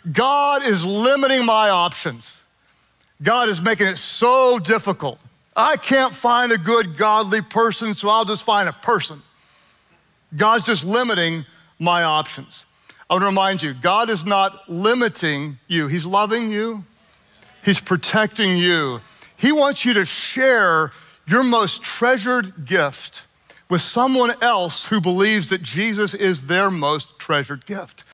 God is limiting my options. God is making it so difficult. I can't find a good, godly person, so I'll just find a person. God's just limiting my options. I want to remind you, God is not limiting you. He's loving you. He's protecting you. He wants you to share your most treasured gift with someone else who believes that Jesus is their most treasured gift.